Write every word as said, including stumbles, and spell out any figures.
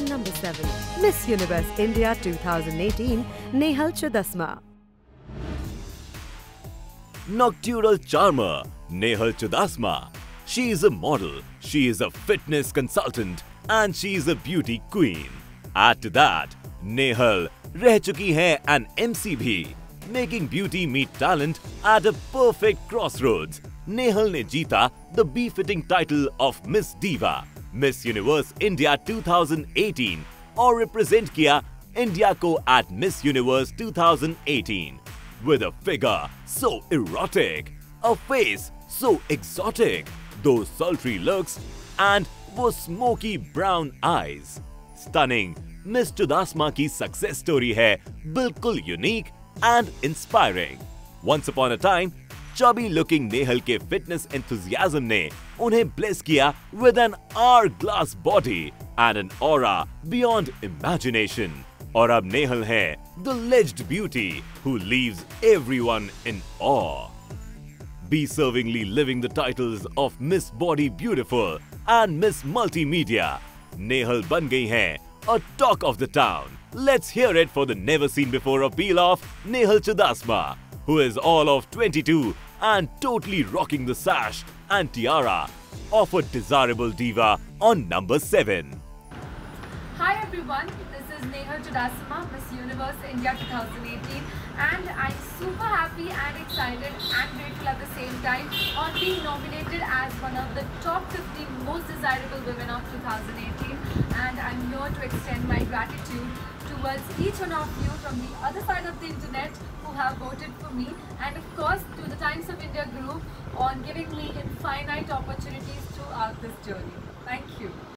on number seven, Miss Universe India twenty eighteen, Nehal Chudasma. Nocturnal charmer, Nehal Chudasma. She is a model, she is a fitness consultant and she is a beauty queen. Add to that, Nehal रह चुकी है an M C भी, making beauty meet talent at a perfect crossroads. Nehal ने जीता the befitting title of Miss Diva, Miss Universe India twenty eighteen और represent किया India को at Miss Universe twenty eighteen. With a figure so erotic, a face so exotic, those sultry looks and वो smoky brown eyes. Stunning, Miss Chudasma की success story है बिल्कुल unique and inspiring. Once upon a time, chubby looking Nehal के fitness enthusiasm ने उन्हें bless किया with an hourglass body and an aura beyond imagination. और अब Nehal है the alleged beauty who leaves everyone in awe. Deservingly living the titles of Miss Body Beautiful and Miss Multimedia, Nehal बन गई हैं a talk of the town. Let's hear it for the never seen before appeal of Nehal Chudasma, who is all of twenty-two and totally rocking the sash and tiara of a desirable diva on number seven. Hi everyone, this is Nehal Chudasma, Miss Universe India twenty eighteen, and I'm super happy and excited and grateful at the same time on being nominated as one of the top fifty most desirable women of twenty eighteen, and I'm here to extend my gratitude towards each one of you from the other side of the internet who have voted for me, and of course to the Times of India group on giving me infinite opportunities throughout this journey. Thank you.